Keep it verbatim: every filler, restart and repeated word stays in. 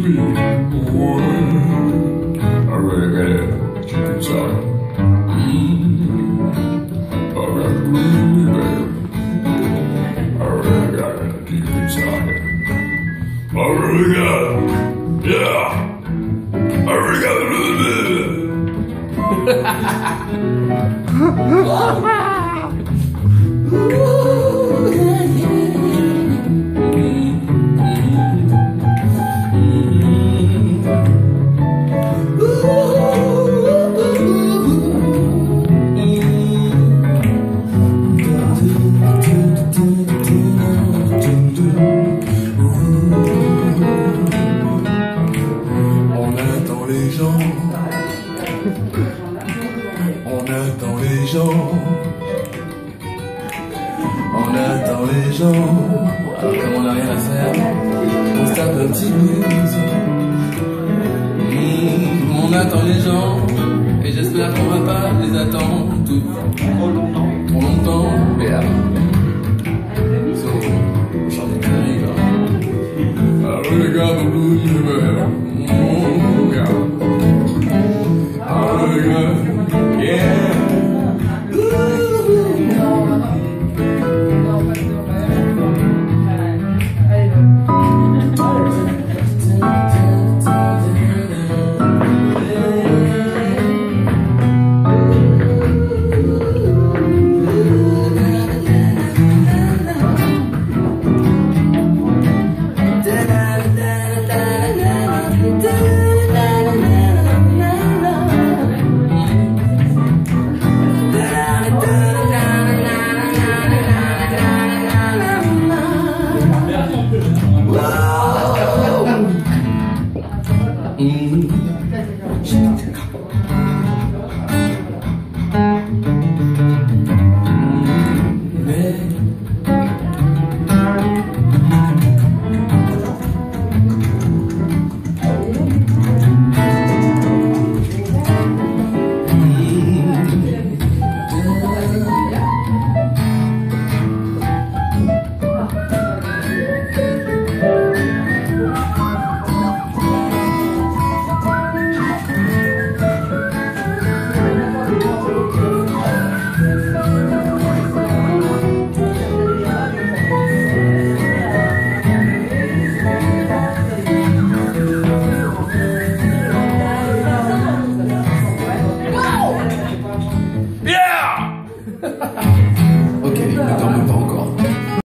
I really gotta keep it tight. I gotta believe me, baby. I really gotta keep it tight. I really got, yeah. I really got a little les gens, on attend les gens, on attend les gens. Alors comme on n'a rien à faire, on se tape un petit blues. Mmh, on attend les gens, et j'espère qu'on va pas les attendre tout trop longtemps. Yeah.